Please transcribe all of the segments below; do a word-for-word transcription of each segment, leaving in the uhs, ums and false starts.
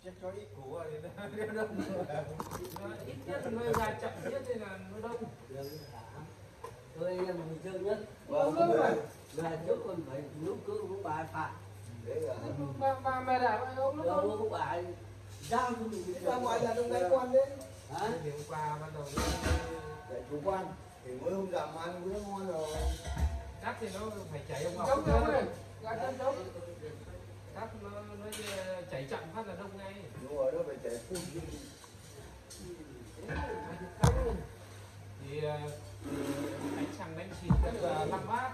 chết cho ít củ rồi thì nó đông. Nó ít nhất là nó ra chậm nhất thì là nó đông. Tôi em mình chơi nhất. Vâng, Lúc rồi. Về trước còn phải lúc cứ cũng bài phạt. đấy là Ba ba mẹ đã ông lúc Đâu đó. cũng bài giao cho mình. ra ngoài là đông đại quan đấy. Hả? Thì hôm qua bắt đầu Để chủ quan thì mới hôm giảm ăn cũng ngon rồi. cắt thì nó phải chảy ông ngọc. Chống chống này, gạt chân chống. Cắt nó nó chảy chậm phát là đông ngay. Đúng rồi, nó phải chảy phun đi. Thì đánh xăng đánh xịt tức là năm bát,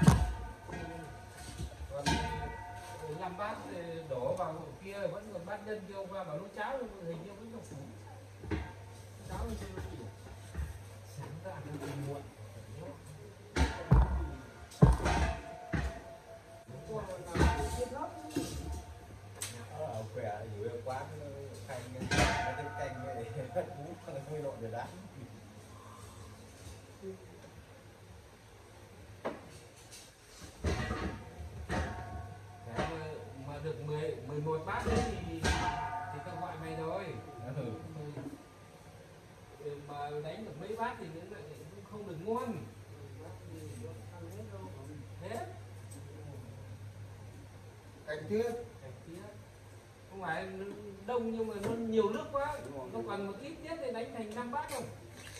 còn năm bát đổ vào kia vẫn còn bát nhân kia, hôm qua bảo nấu cháo hình như vẫn còn phủ cháo nó chưa đủ. Sáng ra ăn còn muộn. Ờ, khỏe nhiều quá canh cái canh này hết bú nó hơi nộn rồi đã. Mà được mười, mười một bát đấy thì thì tao gọi mày rồi. Ừ. Mà đánh được mấy bát thì nó lại cũng không được ngon. Hết. Canh tiết. Canh tiết. Không phải đông nhưng mà nó nhiều nước quá. Nó còn một ít tiết thì đánh thành năm bát không?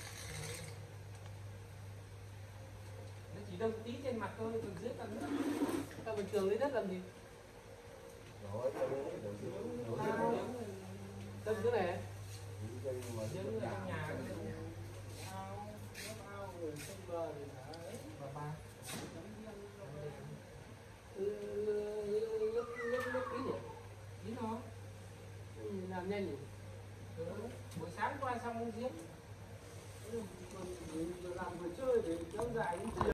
Nó chỉ đông tí trên mặt thôi, còn dưới tận nước. Ta bình thường lấy đất làm gì? Rồi, cho đúng, rồi đúng. Đất cái này. Cây mà Những trong nhà Ao, nước ao rồi sông bờ thì thả ấy. và ba Nước nước nước kín nhỉ? tí nó Làm nhanh nhỉ? ừ. Buổi sáng qua xong uống giếng. Làm vừa chơi để kéo dài đến